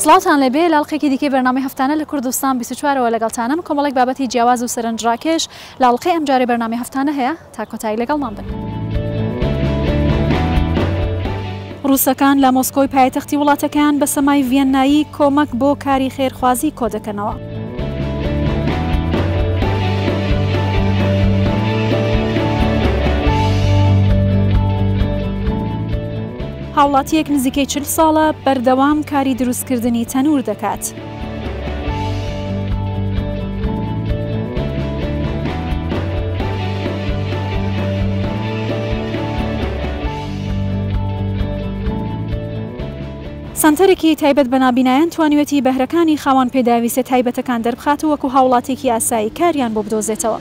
سڵاتان لەبێ لاڵقێکی دیکەی بەرنامەی هەفتانە لە کوردستان 24ەوە لەگەڵتانم کۆمەڵێک بابەتی جیاواز و سەرنجڕاکێش لاڵقەی ئەمجارەی بەرنامەی هەفتانە هەیە تا کۆتایی لەگەڵمان بن. ڕووسەکان لە مۆسکۆی پایتەختی وڵاتەکەیان بە سەمای ڤێنایی کۆمەک بۆ کاری خێرخوازی کۆ دەکەنەوە. هاوڵاتیەک نزیکەی 40 ساڵە بەردەوام کاری دروستکردنی تەنور دەکات. سنتەرێکی تایبەت بە نابینایان توانیوەتی بەهرەکانی خاوەن پێداویستە تایبەتەکان دەربخات و وەکو هاوڵاتێکی ئاسایی کاریان بۆ بدۆزێتەوە.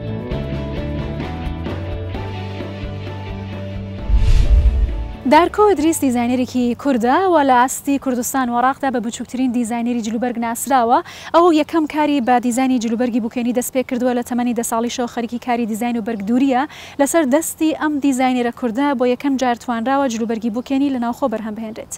دارکۆ ئیدریس دیزاینەرێکی کوردە و لە ئاستی کوردستان و عێراقدا بە بچووکترین دیزاینەری جلوبەرگ ناسراوە. ئەو یەکەم کاری بە دیزاینی جلوبەرگی بووکێنی دەست پێ کردووە لە تەمەنی 10 ساڵیشەوە خەریکی کاری دیزاین و بەرگدووریە. لەسەر دەستی ئەم دیزاینەرە کوردە بۆ یەکەم جار توانراوە جلوبەرگی بووکێنی لە ناوخۆ بەرهەم بهێنرێت.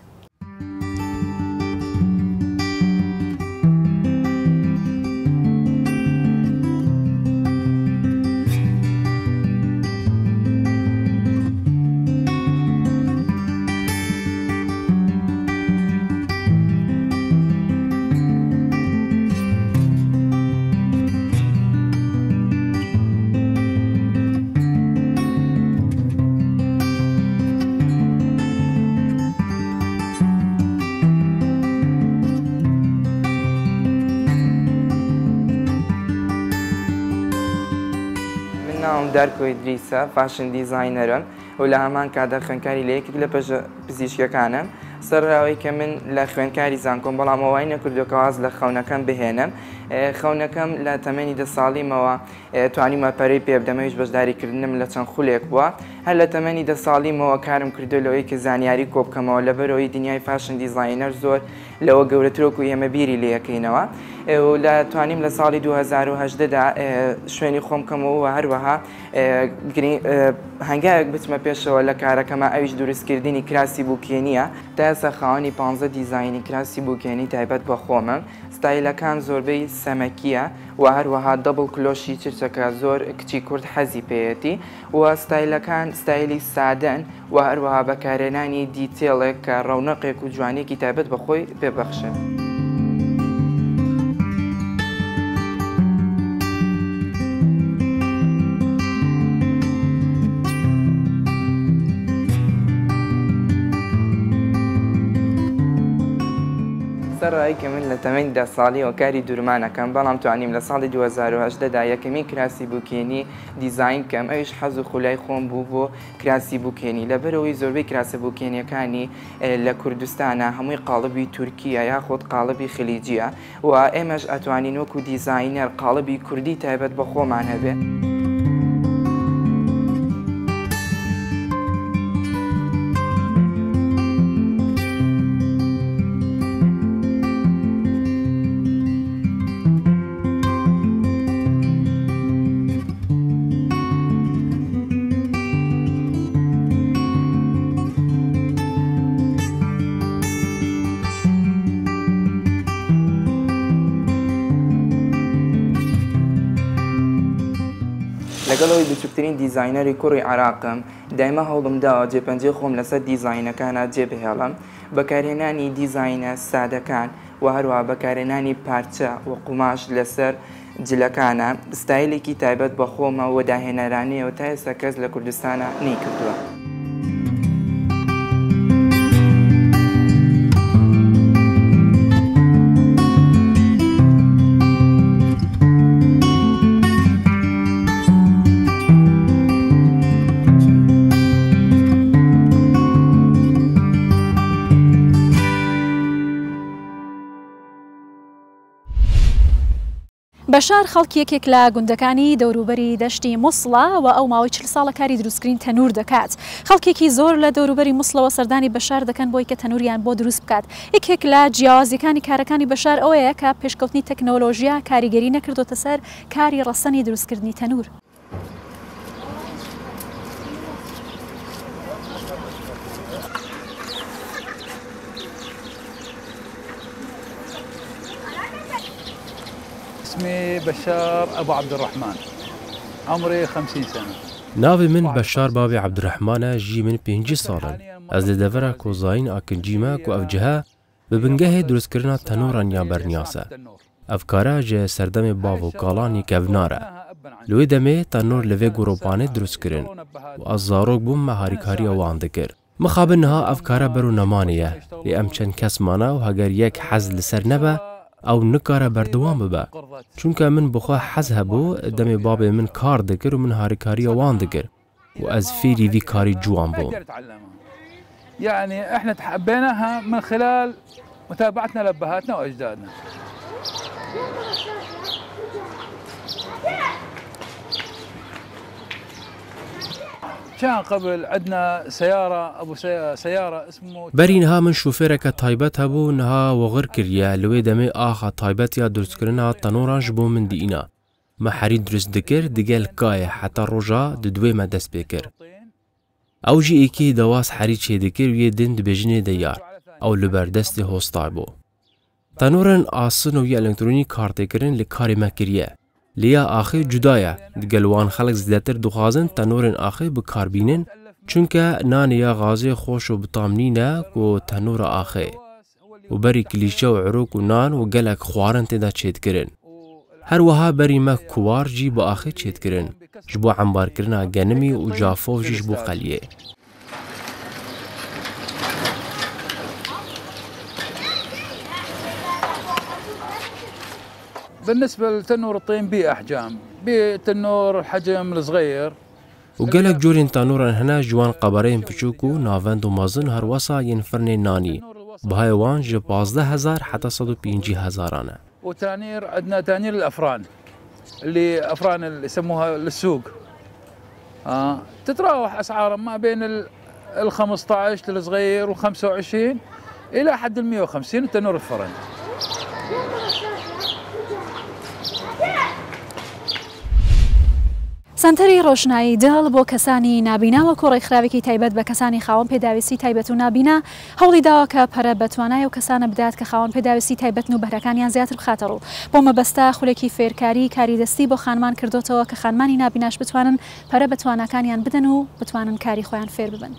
دارکۆ ئیدریسە فاشن دیزاینەرم و لە هەمان کاتدا خوێندکاری لە یەکێک لە پزیشکەکانم. سەرراوەی کە من لە خوێندکاری زانکۆم بەڵام ئەوەی نەکردوکەواز لە خەونەکەم بهێنم. خەونەکەم لە تەمەنی 10 ساڵیمەوە توانیمە پەرەی پێ بدەمەویش بەشداریکردنم لە چەند خولێک بووە. هەر لە تەمەنی 10 ساڵیمەوە کارم کردو لەوەی کە زانیاری کۆبکەمەوە لەبەرەوەی دنیای فاشن دیزاینەر زۆر لەوە گەورەترۆک و ئێمە بیری لێ یەکەینەوە. و لە توانیم لە ساڵی 2018دا شوێنی خۆم کەمەوە و هەروەها هەنگایەک بچمە پێشەوە لە کارەکەمە ئەویش دروستکردنی کراسی بووکێنیە. تا ئێستا خاوەنی 15 دیزاینی کراسی بووکێنی تایبەت بە خۆمم. ستایلەکان زۆربەی سەمەکیە و هەروەها دەبڵ کلۆشی چرچەکە زۆر کچی کورد حەزی پێیەتی و ستایلەکان ستایلی سادەن و هەروەها بەکارهێنانی دیتێڵێک کە ڕەونەقێک و جوانێکی تایبەت بە خۆی پێبەخشن. سەرڕایی کە من لە تەمەنی 10 ساڵیەوە کاری دوورمانەکەم بەڵام توانیم لە ساڵی 2018دا یەکەمین کراسی بووکێنی دیزاین کەم ئەویش حەز و خولای خۆم بوو بۆ کراسی بووکێنی. لەبەرەوەی زۆربەی کراسە بووکێنیەکانی لە کوردستانە هەمووی قاڵبی تورکیە یاخۆت قاڵبی خلیجیە و ئێمەش ئەتوانین وەکو دیزاینەر قاڵبی کوردی تایبەت بە خۆمان هەبێ. لەگەڵەوەی بچووکترین دیزاینەری کوڕی عێراقم دایما هەوڵم داوە جێپەنجەی خۆم لەسەر دیزاینەکانە جێبهێڵم. بەکارهێنانی دیزاینە سادەکان و هەروەها بەکارهێنانی پارچە و قوماش لەسەر جلەکانە ستایلێکی تایبەت بە خۆمە و داهێنەرانەیەوە تا ئێستا کەس لە کوردستانە نەیکردووە. بەشار خەڵکیەکێک لە گوندەکانی دەوروبەری دەشتی مووسڵە و ئەو ماوەی 40 ساڵە کاری دروستکردن تەنور دەکات. خەڵکێکی زۆر لە دەوروبەری مووسڵەوە سەردانی بەشار دەکەن بۆی کە تەنوریان بۆ دروست بکات. یەکێک لە جیاوازیەکانی کارەکانی بەشار ئەوەیە کە پێشکەوتنی تەکنۆلۆژیا کاریگەری نەکردوتە سەر کاری ڕەسەنی دروستکردنی تەنور. اسمي بشار أبو عبد الرحمن، عمري 50 سنة. ناوی من بشار بابی عبدالرحمن جی من 5 سالن. از لدورا کوزاین آکنجیما کو افجها ببنگه درست کردن تنوران یا برنیاسه. افکارا جه سردم باو کالانی کوناره. لوی دمه تنور لوی گروپانه درست کردن و از زاروک بوم مهاریکاری وان دکر. مخابن نها افکارا برو نمانیه لی ام چند کس مانا و هگر یک حز لسر نبه او نکاره بردوام ببه چونکه من بخواه حز هبو دم باب من کار دکر و من هاریکاری وان دکر و از فیری وی کاری جوان بوم. يعني احنا تحبيناها من خلال متابعتنا لابهاتنا واجدادنا. كان قبل عندنا سيارة أبو سيارة اسمه برينها من شوفيرك تايبت هبو نها وغير كريا لوي دمي آخا تايبت يا درست كرنا تنورانج بو من دينا ما حريد درست دكر دقال كاية حتى الرجا ددوي ما دست بكر او جي ايكي دواس حريد شي دكر ويه دين دبجني ديار او لبردست هوستاي بو تنوران آسن ويا الكتروني كارتي كرن لكاري ما كريا لیا آخی جدایه دگلوان خلق زیاتر دخوازن تنورن آخی بکاربینن چونکه نانیا غازی خوش و بطامنینه کو تنور آخی و بری کلیشه و عروق و نان و گلک خوارن تدا چید کرن هر وها بری ما کوار جی با آخی چید کرن جبو عنبار کرنا گنمی و جافو جیش بو قلیه بالنسبة لتنور الطين بأحجام بتنور الحجم الصغير وقالك جورين تنورا هنا جوان قبرين بچوكو نافند ومازن هر وصا ينفرن ناني بهاي وان جي 15000 حتى 150,000 أنا. وتانير عندنا تانير الأفران اللي أفران اللي يسموها للسوق تتراوح أسعارها ما بين ال 15 للصغير وال 25 إلى حد ال 150 تنور الفرن. سنتەری ڕۆشنایی دڵ بۆ کەسانی نابینا وەکو ڕێکخراوێکی تایبەت بە کەسانی خاوەن پێداویستی تایبەت و نابینا هەوڵی داوە کە پەرە بەتوانای و کەسانە بدات کە خاوەن پێداویستی تایبەتن و بەهرەکانیان زیاتر بخاتەڕوو بۆ مەبەستا خولێکی فێرکاری کاری دەستی بۆ خانمان کردوتەوە کە خانمانی نابیناش بتوانن پەرە بەتوانەکانیان بدەن و بتوانن کاری خۆیان فێر ببن.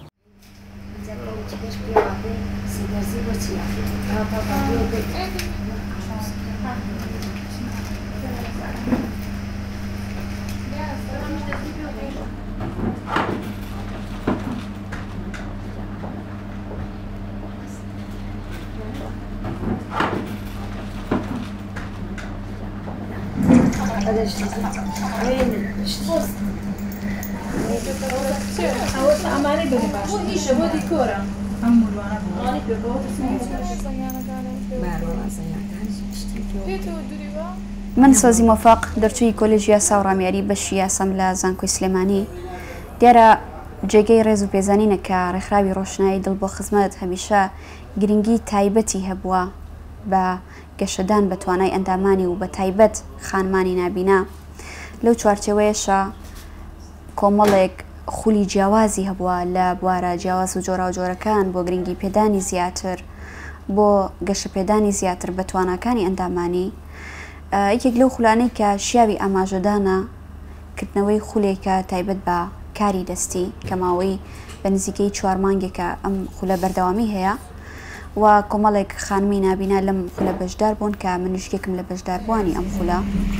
من سازی موفق دەرچووی کۆلێژی یاسا و ڕامیاری بەشی یاسام لە زانکۆی سلێمانی دیارە جێگەی ڕێز و پێزانینە کە ڕێکخراوی ڕۆشنایی دڵ بۆ خزمەت هەمیشە گرنگی تایبەتی هەبووە بە گەشەدان بە توانای ئەندامانی و بە تایبەت خانمانی نابینا لەو چوارچێوەیەشە کۆمەڵێک خولی جیاوازی هەبووە لە بوارە جیاواز و جۆرا و جۆرەکان بۆ گرنگی پێدانی زیاتر بۆ گەشە پێدانی زیاتر بە تواناکانی ئەندامانی یەکێک لەو خولانەی کە شیاوی ئاماژەدانە کردنەوەی خولێکە تایبەت بە کاری دەستی کە ماوەی بە نزیکەی 4 مانگێکە ئەم خولە بەردەوامی هەیە و کۆمەڵێک خانمی نابینا لەم خولە بەشدار بوون کە منیشکێکم لە بەشداربوانی ئەم خولە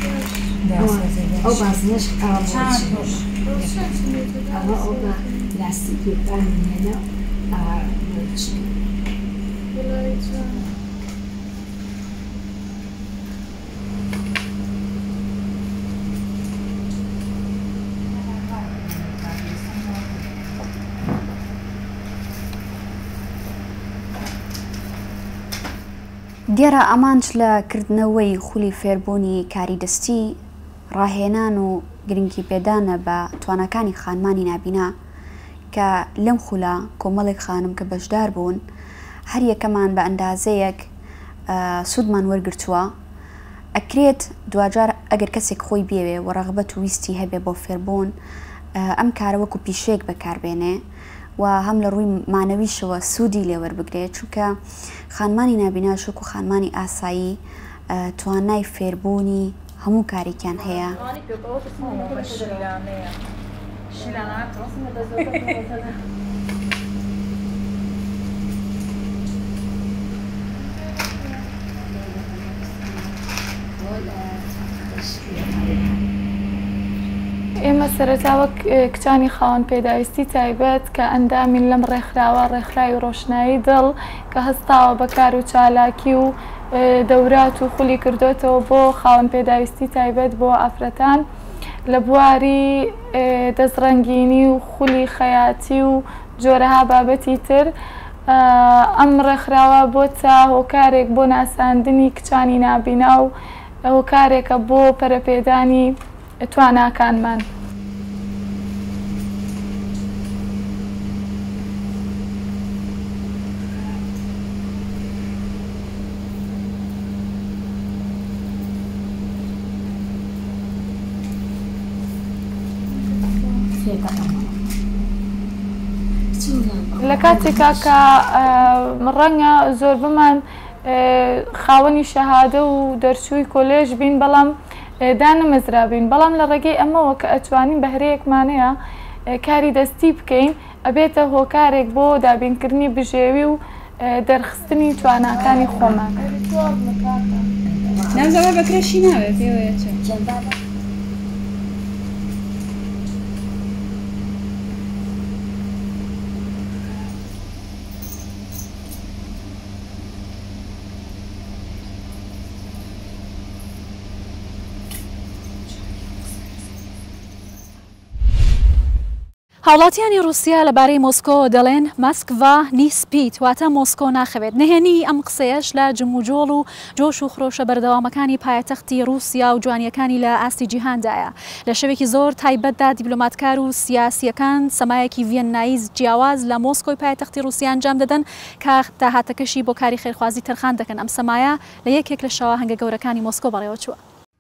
دیارە ئەمانش لە کردنەوەی خولی فێربوونی کاری دەستی ڕاهێنان و گرنگی پێدانە بە توانەکانی خانمانی نابینا کە لەم خولە کۆمەڵێک خانم کە بەشدار بوون هەر یەکەمان بە ئەندازەیەک سوودمان وەرگرتووە ئەکرێت دوجار ئەگەر کەسێک خۆی بێوێ و ڕەغبەت و ویستی هەبێ بۆ فێربوون ئەم کارە وەکو پیشێک بەکاربێنێ و هەم لە ڕووی مانەویشەوە سوودی لێوەربگرێت چونکە خانمانی نابینا شوکو خانمانی ئاسایی توانای فێربوونی هەموو کارێکیان هەیە. ئێمە سەرەتاوە کچانی خاوەن پێداویستی تایبەت کە ئەندامین لەم ڕێکخراوە ڕێکخراوی ڕۆشنایی دڵ کە هەستاوە بە کار و چالاکی و دەورات و خولی کردوێتەوە بۆ خاوەن پێداویستی تایبەت بۆ ئافرەتان لە بواری دەستڕەنگینی و خولی خەیاتی و جۆرەها بابەتی تر. ئەم ڕێکخراوە بۆتە هۆکارێک بۆ ناساندنی کچانی نابینا و هۆکارێکە بۆ پەرەپێدانی تواناکانمان. لە کاتێکا کە ڕەنگە زۆر بمان خاوەنی شەهادە و دەرچووی کۆلێژ بین بەڵام دانەمەزرابین، بەڵام لە ڕێگەی ئەمەوە کە ئەتوانین بەهرەیەکمانەیە کاری دەستی بکەین ئەبێتە هۆکارێک بۆ دابینکردنی بژێوی و دەرخستنی تواناکانی خۆمان. نازەوە بەکرێشی ناوێت پێوەیە هاوڵاتیانی رووسیا لەبارەی مۆسکۆ دەڵێن ماسکڤا نیسپیت واتە مۆسکۆ ناخەوێت. نهێنی ئەم قسەیەش لە جموجۆڵ و جۆش و خرۆشە بەردەوامەکانی پایتەختی رووسیا و جوانیەکانی لە ئاستی جیهاندایە. لە شەوێکی زۆر تایبەتدا دیبلۆماتکار و سیاسیەکان سەمایەکی ڤێنایی جیاواز لە مۆسکۆی پایتەختی رووسیا ئەنجام دەدەن کە داهاتەکەشی بۆ کاری خێرخوازی تەرخان دەکەن. ئەم سەمایە لە یەکێک لە شەوە هەنگە گەورەکانی مۆسکۆ بەڕێوە چووە.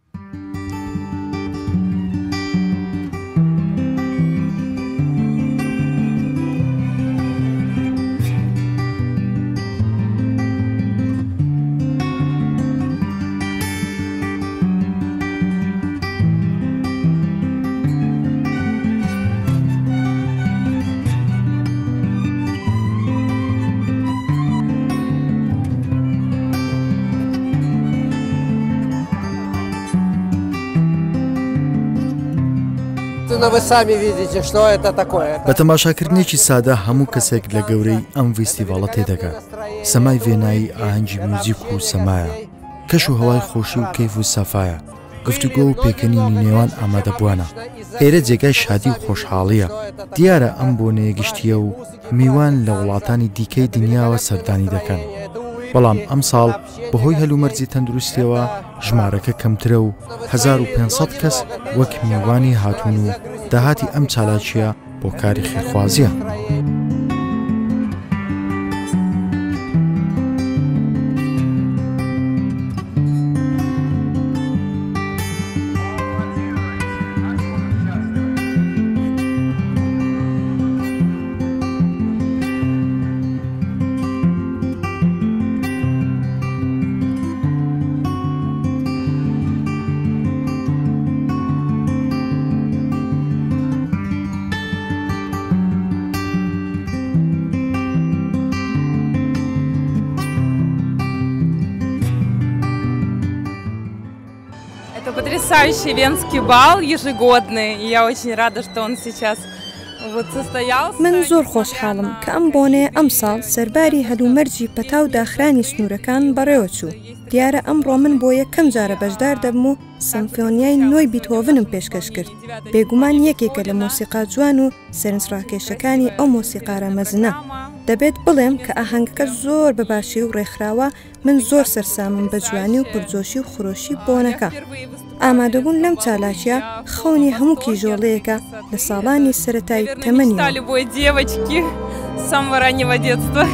بە تەماشاکردنێکی سادە هەموو کەسێک لە گەورەی ئەم فیستیڤاڵە تێدەگات. سەمای ڤێنایی ئاهەنگی موزیک و سەمایە، کەش و هەوای خۆشی و کەیف و سەفایە، گفتوگۆ و پێکەنینی نێوان ئامادەبووانە. ئێرە جێگای شادی و خۆشحاڵیە. دیارە ئەم بۆنەیە گشتیە و میوان لە وڵاتانی دیکەی دنیاوە سەردانی دەکەن. بەڵام ئەم ساڵ بەهۆی هەلومەرجی تەندروستیەوە ژمارەکە کەمترە و 1500 کەس وەک میوانی هاتوون و داهاتی ئەم چالاکیە بۆ کاری خێرخوازیە. Потрясающий венский бал ежегодный, и я очень рада, что он сейчас состоялся. من زۆر خۆشحاڵم کە ئەم بۆنێ ئەم ساڵ سەرباری هەلومەرجی پەتاو داخرانی سنوورەکان بەڕێوە چوو. دیارە ئەمڕۆ من بۆ یەکەم جارە بەشدار دەبم و سیمفۆنیای نۆی بیتهۆڤنم پێشکەش کرد. بێگومان یەکێکە لە مۆسیقا جوان و سەرنجڕاکێشەکانی ئەو مۆسیقارە مەزنە. دەبێت بڵێم کە ئاهەنگەکە زۆر بەباشی و ڕێکخراوە. من زۆر سەرسامم بە جوانی و پرجۆشی و خۆشی بۆنەکە. ئامادەبوون لەم چالاکیە خەونی هەموو کیژۆڵەیەکە لە ساڵانی سەرەتایی تەمەنی. С самого раннего детства.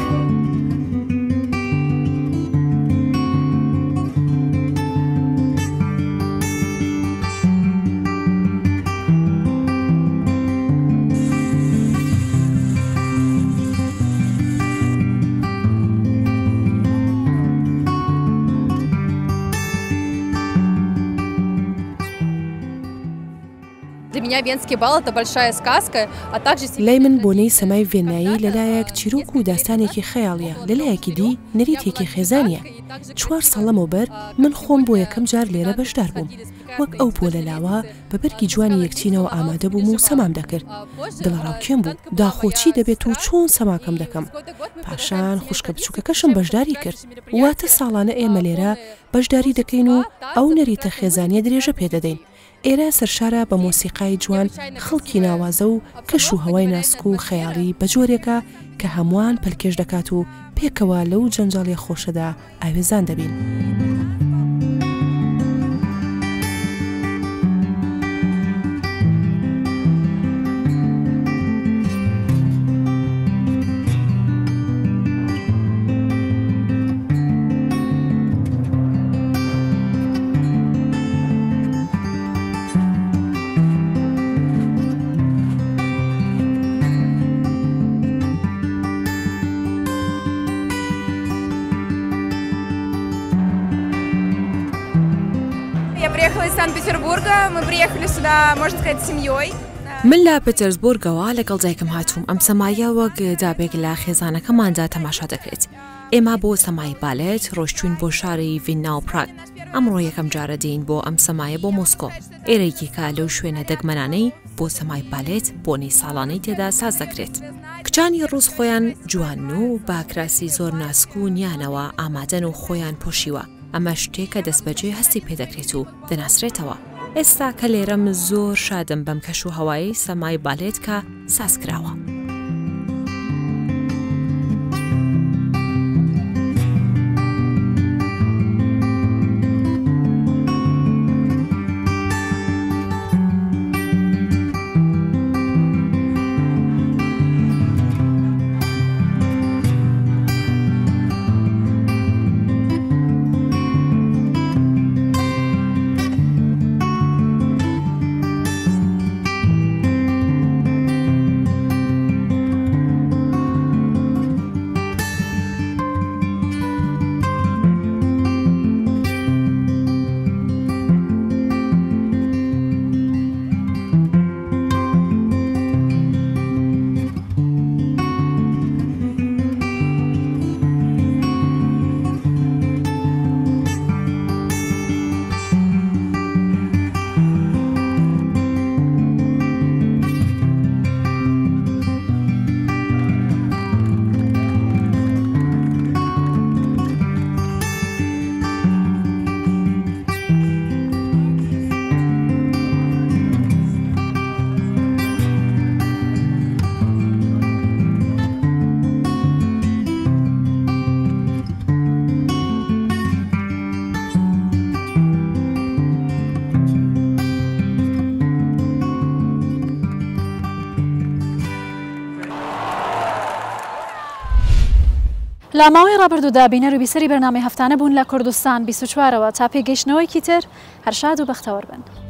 меня Венский бал — это большая сказка, а также... لای من بۆنەی سەمای ڤێنایی لەلایەک چیرۆک و داستانێکی خەیاڵیە، لەلایەکی دی نەریتێکی خێزانیە. 4 ساڵەمەوبەر من خۆم بۆ یەکەم جار لێرە بەشدار بووم. وەک ئەو پۆلە لاوە بە بەرگی جوانی یەکچینەوە ئامادە بووم و سەمام دەکرد. دڵڕاوکێم بوو داخۆچی دەبێت و چۆن سەماکەم دەکەم. پاشان خوشکە بچووکەکەشم بەشداری کرد. واتە ساڵانە ئێمە لێرە بەشداری دەکەین و ئەو نەریتە خێزانیە درێژە پێدەدەین. ئێرە سەرشارە بە مۆسیقای جوان خەڵکی ناوازە و کەش و هەوای ناسک و خەیاڵی بە جۆرێکە کە هەمووان پەلکێش دەکات و پێکەوە لەو جەنجاڵی خۆشەدا ئاوێزان دەبین. Я приехала из Санкт-Петербурга, мы приехали сюда, можно сказать, семьей. من لە پێتەرزبورگەوە لەگەڵ دایکم هاتووم ئەم سەمایە وەک دابێک لە خێزانەکەماندا تەماشا دەکرێت. ئێمە بۆ سەمای بالێت ڕۆشتوین بۆ شاری ڤیننا و پراگ. ئەمڕۆ یەکەم جارە دێین بۆ ئەم سەمایە بۆ مۆسکۆ. ئێرەیەکی کە لەو شوێنە دەگمەنانەی بۆ سەمای بالێت بۆنی ساڵانەی تێدا ساز دەکرێت. کچانی ڕووس خۆیان جوان و با کراسی زۆر ناسک و نیانەوە ئامادەن و خۆیان پۆشیوە. ئەمە شتێکە دەستبەجێ هەستی پێدەکرێت و دەناسرێتەوە. ئێستا کە لێرەم زۆر شادم بەم کەش و هەوایی سەمای بالێت کە ساز کراوە. لە ماوەی ڕابردوودا بینەر و بیسەری بەرنامەی هەفتانە بوون لە کوردستان 24ەوە تا پێگەیشتنەوەیکی تر هەر شاد و بەختەوەر بن.